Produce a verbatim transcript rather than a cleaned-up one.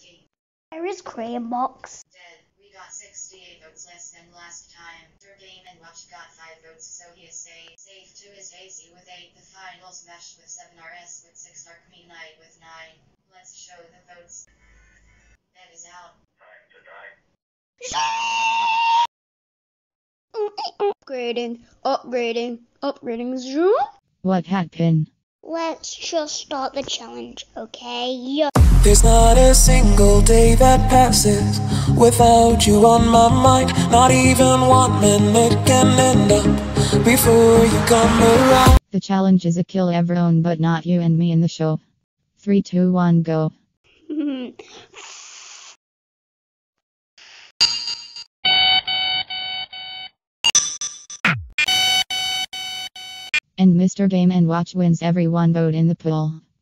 Where is Crayon Box? Dead. We got sixty-eight votes less than last time. Mister Game and Watch got five votes, so he is safe. Safe two is Daisy with eight. The final Smash with seven. R S with six. Dark Me Knight with nine. Let's show the votes. That is out. Time to die. Upgrading, upgrading, upgrading. Zoom. What happened? Let's just start the challenge, okay? Yeah. There's not a single day that passes without you on my mind. Not even one minute can end up before you come around. The challenge is a kill everyone but not you and me in the show. Three, two, one, go. And Mister Game and Watch wins every one vote in the poll.